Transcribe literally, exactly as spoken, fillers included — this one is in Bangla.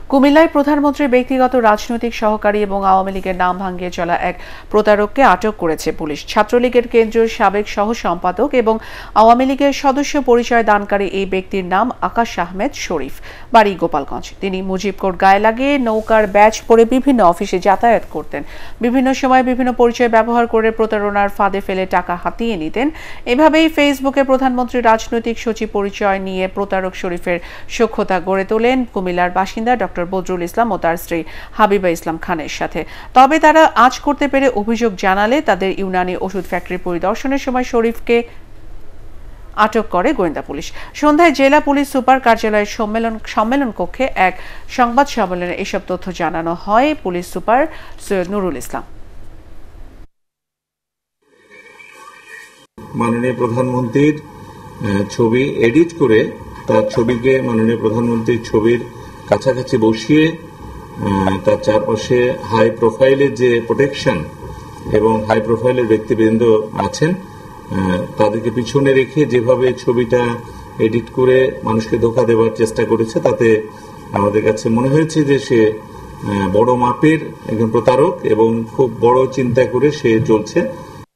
কুমিল্লায় প্রধানমন্ত্রীর ব্যক্তিগত রাজনৈতিক সহকারী এবং আওয়ামী লীগের নাম ভাঙিয়ে চলা এক প্রতারককে আটক করেছে পুলিশ। ছাত্রলীগের কেন্দ্রীয় সাবেক সহ সম্পাদক এবং আওয়ামী লীগের সদস্য পরিচয় দানকারী এই ব্যক্তির নাম আকাশ আহমেদ শরীফ, বাড়ি গোপালগঞ্জ। তিনি মুজিব কোট গায়ে লাগিয়ে নৌকার ব্যাজ পরে বিভিন্ন অফিসে যাতায়াত করতেন। বিভিন্ন সময় বিভিন্ন পরিচয় ব্যবহার করে প্রতারণার ফাঁদে ফেলে টাকা হাতিয়ে নিতেন। এভাবেই ফেসবুকে প্রধানমন্ত্রীর রাজনৈতিক সচিব পরিচয় নিয়ে প্রতারক শরীফের সখ্যতা গড়ে তোলেন কুমিল্লার বাসিন্দা ডক্টর বদরুল ইসলাম ও তার স্ত্রী হাবিবা ইসলাম খানের সাথে। তবে তারা আজ করতে পেরে অভিযোগ জানালে তাদের ইউনানি ওষুধ ফ্যাক্টরি পরিদর্শনের সময় শরীফকে আটক করে গোয়েন্দা পুলিশ। সন্ধ্যায় জেলা পুলিশ সুপার কার্যালয়ের সম্মেলন সম্মেলন কক্ষে এক সংবাদ সম্মেলনে এসব তথ্য জানানো হয় পুলিশ সুপার সৈয়দ নুরুল ইসলাম। মাননীয় প্রধানমন্ত্রীর ছবি এডিট করে তার ছবিকে মাননীয় প্রধানমন্ত্রীর ছবির কাছাকাছি বসিয়ে তার চারপাশে হাই প্রোফাইলের যে প্রোটেকশন এবং হাই প্রোফাইলের ব্যক্তিবৃন্দ আছেন তাদেরকে পিছনে রেখে যেভাবে ছবিটা এডিট করে মানুষকে ধোঁকা দেওয়ার চেষ্টা করেছে, তাতে আমাদের কাছে মনে হয়েছে যে সে বড় মাপের একজন প্রতারক এবং খুব বড় চিন্তা করে সে চলছে।